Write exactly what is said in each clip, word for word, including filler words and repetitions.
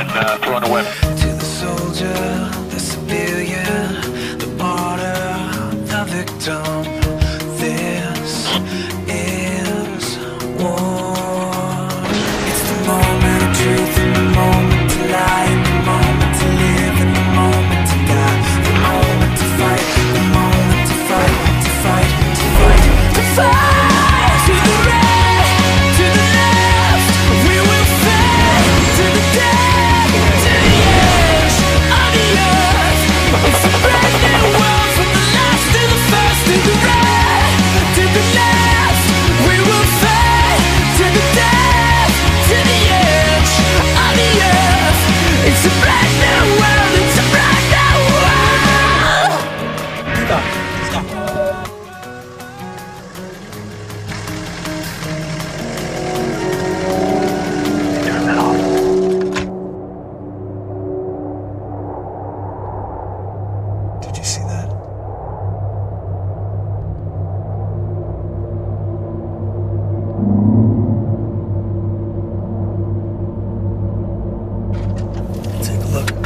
uh, four on the web. To the soldier, the civilian, the martyr, the victim, this is war. It's the moment of truth and the moment to lie, and the moment to live and the moment to die, the moment to fight, the moment to fight, to fight, to fight, to fight. To the right, to the left, we will fight to the death, to the edge of the earth. It's a brand new world from the last to the first. To the right, to the left, we will fight to the death, to the edge of the earth. It's a brand new world, it's a brand new world. Stop, stop. Did you see that? Take a look.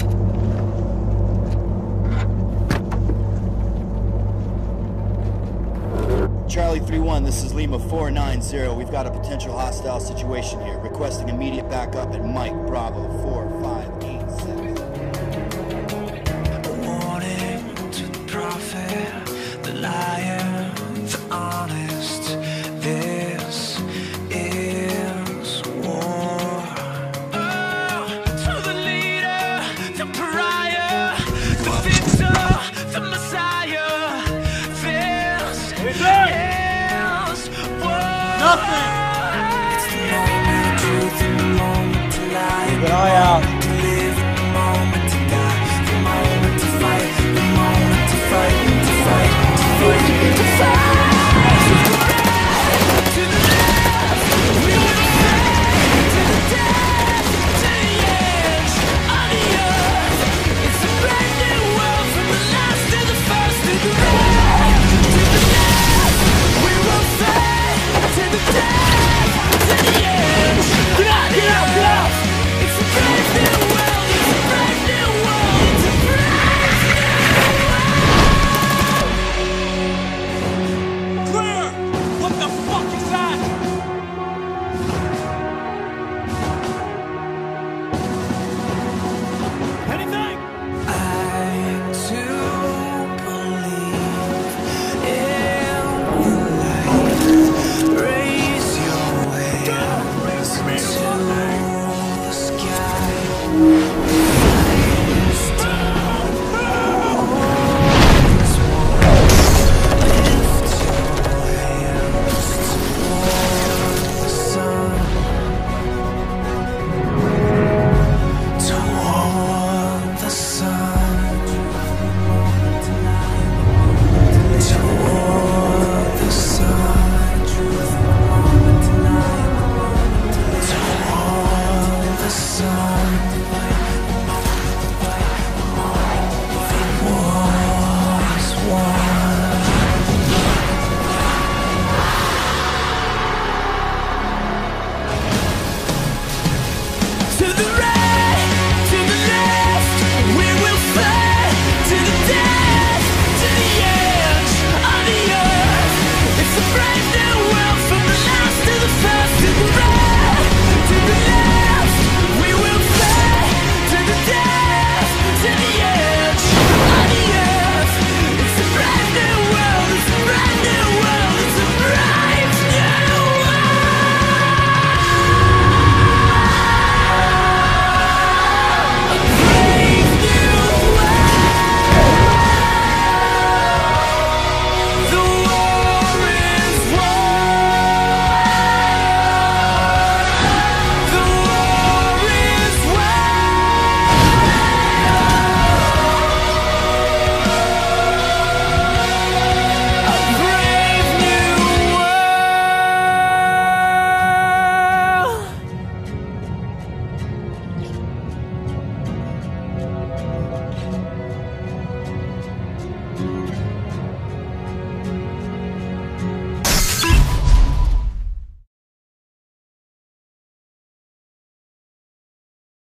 Charlie three one, this is Lima four nine zero. We've got a potential hostile situation here. Requesting immediate backup at Mike Bravo four five eight six. A warning to the prophet, the liar, the honest. This is war. Oh, to the leader, the pariah, the victor, the messiah. This is war. Nothing. It's the moment of truth and the moment to lie. Keep an eye out.